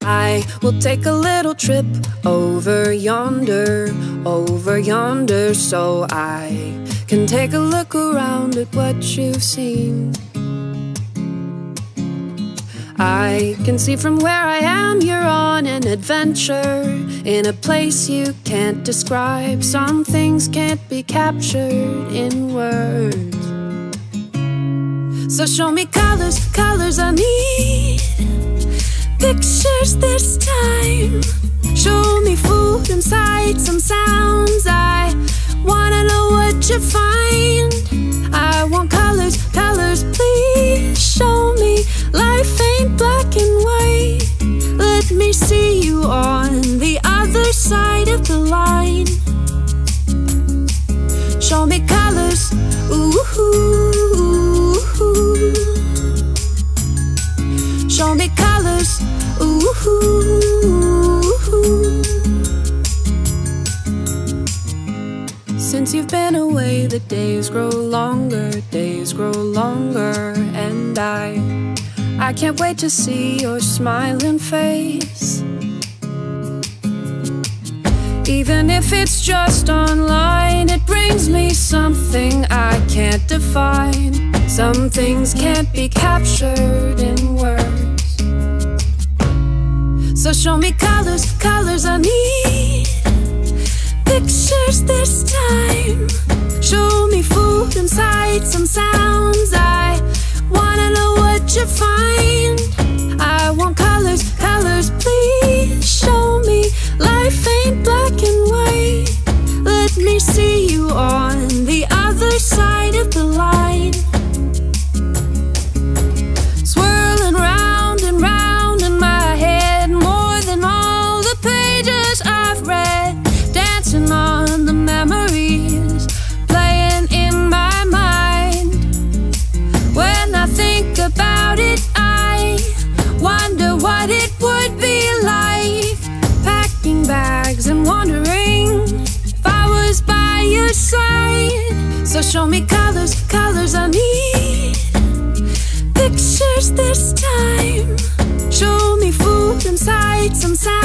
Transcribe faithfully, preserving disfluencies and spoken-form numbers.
I will take a little trip over yonder, over yonder, so I can take a look around at what you've seen. I can see from where I am you're on an adventure, in a place you can't describe. Some things can't be captured in words. So show me colors, colors I need, pictures this time. Show me food and sights and sounds. I wanna know what you find. I want colors, colors, please show me life ain't black and white. Let me see you on the other side of the line. Show me colors, ooh, ooh, ooh. Show me colors, ooh, ooh, ooh. Since you've been away, the days grow longer, days grow longer, and I I can't wait to see your smiling face. Even if it's just online, it brings me something I can't define. Some things can't be captured in words. So show me colors, colors I need, pictures this time. Show me food and sights and sounds. I wanna know what you find. I want colors, colors, please show me life ain't black and white. Let me see you on the other side of the line. Swirling round and round in my head, more than all the pages I've read. Dancing on the memories, playing in my mind. When I think about it, I wonder what it would be like, packing bags and wondering if I was by your side. So show me colors, colors I need, pictures this time. Show me food and sights and sounds.